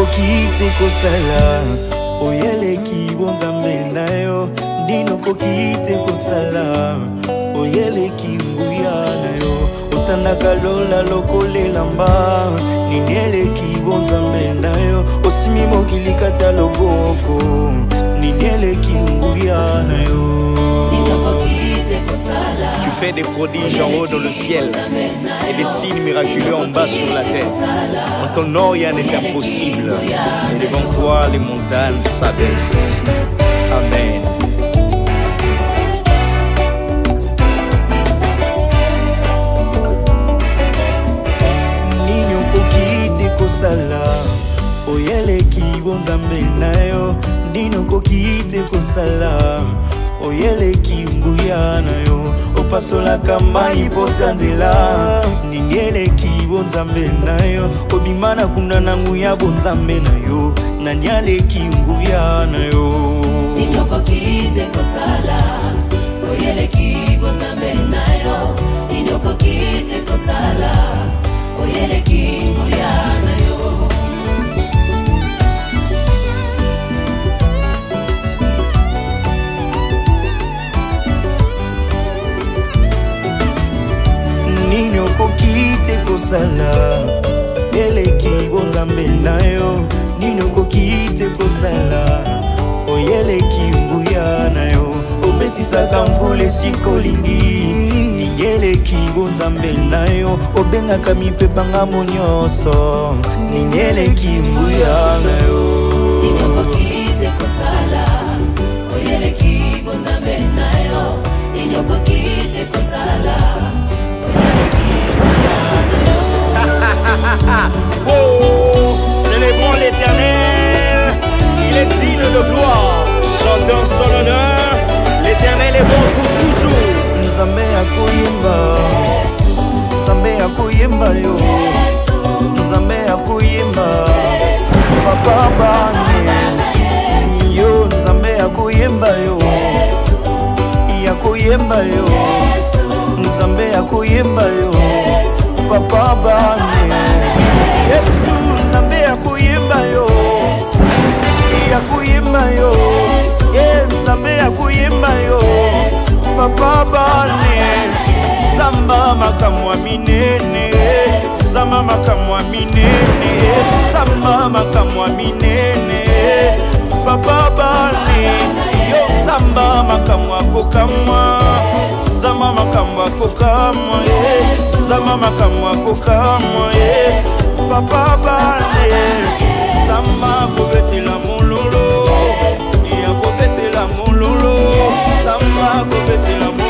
kokite kosala oyeleki bonzambe na yo ndino kokite kosala oyeleki nguya na yo otandaka lola lokolela mba nineleki bonzambe na yo osimi mokili kati ya loboko nineleki nguya na yo. Tu fais des prodiges en haut dans le ciel et des signes miraculeux en bas sur la terre. En ton nom, rien n'est impossible. Et devant toi, les montagnes s'abaissent. Amen. Nino kokite kosala oyeleki bonzambe na yo Nino kokite kosala oyeleki nguya na yo opasolaka mai poza nzela ningeleki bonzambe na yo obimana kuna na nguya bonzambe na yo nanyaleki nguya na yo. Nino kokite kosala oyeleki bonzambe na yo Nino kokite kosala oyeleki nguya na yo. Nino kokite kosala eleki bonzambe na yo Nino kokite kosala oyeleki nguya na yo obetisaka mvula esikolingi ningeleki bonzambe na yo obengaka mipepanga nyonso ningeleki nguya na yo. Nino kokite kosala oyeleki bonzambe na yo Nino kokite kosala. Oh, célébrons l'Éternel, il est digne de gloire. Chantons son honneur, l'Éternel est bon pour toujours. Nzambe akoyemba, Nzambe akoyemba yo, Nzambe akoyemba, papa bane yo, Nzambe akoyemba yo, yakoyemba yo, Nzambe akoyemba yo, papa bane Yesu Nzambe akoyemba yo, yakoyemba yo, Nzambe akoyemba yo, papa bane Samba makamwa minene, Samba makamwa minene, Samba makamwa minene, papa bane yo Samba makamwa kokamwa, Samba makamwa kokamwa, Samba makamwa kokamwa, papa bane Samba kobetela mololo, ya kobetela mololo, Samba kobetela mololo.